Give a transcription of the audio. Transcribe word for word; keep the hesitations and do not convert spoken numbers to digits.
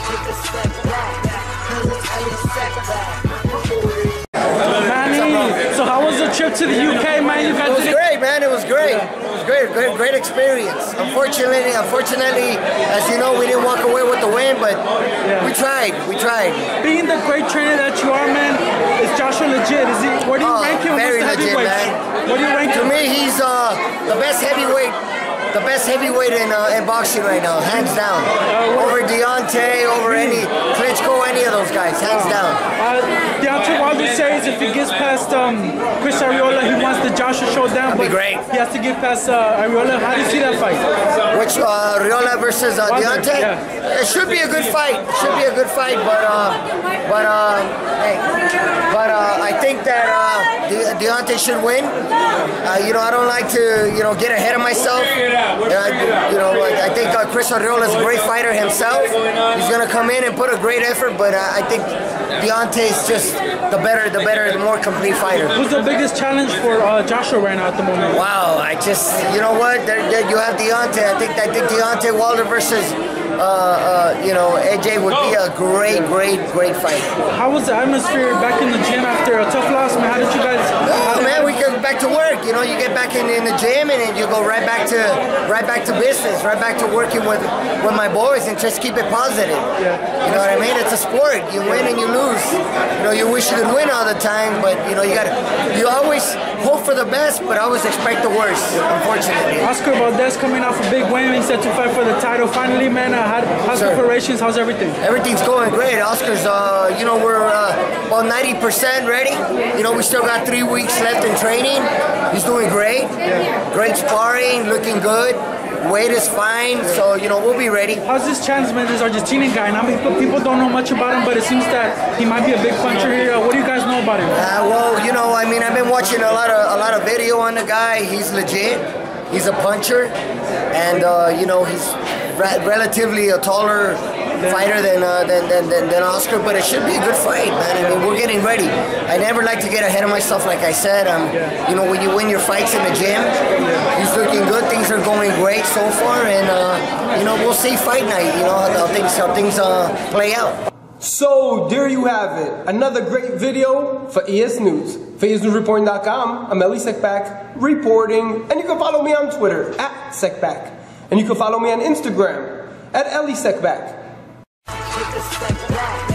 Manny, so how was the trip to the U K, man? You guys it was did great, man. It was great. It was great, great, great experience. Unfortunately, unfortunately, as you know, we didn't walk away with the win, but yeah. we tried. We tried. Being the great trainer that you are, man, is Joshua legit? Is he? Where do you oh, rank him? Very legit, man. Where do you rank to him? To me, he's uh, the best heavyweight. The best heavyweight in uh, in boxing right now, hands down. Uh, over Deontay, over any Klitschko, any of those guys, hands down. Uh, Deontay Wilder says if he gets past um, Chris Arreola, he wants the Joshua showdown. That'd be great. He has to get past uh, Arreola. How do you see that fight? Which uh, Arreola versus uh, Deontay? Yeah. It should be a good fight. Should be a good fight, but uh, but uh, hey, but uh, I think that uh, De Deontay should win. Uh, you know, I don't like to you know get ahead of myself. Uh, you know, like, I think uh, Chris Arreola is a great fighter himself. He's gonna come in and put a great effort, but uh, I think Deontay is just the better, the better, the more complete fighter. Who's the biggest challenge for uh, Joshua right now at the moment? Wow, I just, you know what? There, there, you have Deontay. I think I think Deontay Wilder versus. Uh, uh, you know, A J would be a great, great, great fight. How was the atmosphere back in the gym after a tough loss, man? How did you guys? Oh man, we get back to work. You know, you get back in, in the gym and then you go right back to right back to business, right back to working with with my boys and just keep it positive. Yeah. You know what I mean? It's a sport. You win and you lose. You know, you wish you could win all the time, but you know, you got to you always hope for the best, but always expect the worst. Unfortunately. Oscar Valdez coming off a big win, he's set to fight for the title. Finally, man. Uh, How, how's sure. preparations? How's everything? Everything's going great. Oscar's, uh, you know, we're uh, about ninety percent ready. You know, we still got three weeks left in training. He's doing great. Yeah. Great sparring, looking good. Weight is fine, so, you know, we'll be ready. How's this chance, man, this Argentinian guy? Now, people don't know much about him, but it seems that he might be a big puncher here. Uh, what do you guys know about him? Uh, well, you know, I mean, I've been watching a lot of a lot of video on the guy. He's legit. He's a puncher, and, uh, you know, he's re relatively a taller fighter than, uh, than, than, than, than Oscar, but it should be a good fight, man. I mean, we're getting ready. I never like to get ahead of myself, like I said. Um, you know, when you win your fights in the gym, he's looking good. Things are going great so far, and, uh, you know, we'll see fight night, you know, how things, how things uh, play out. So, there you have it. Another great video for E S News. For E S News Reporting dot com, I'm Ellie Sekback, reporting, and you can follow me on Twitter, at Sekback. And you can follow me on Instagram, at Ellie Sekback. Take a step back.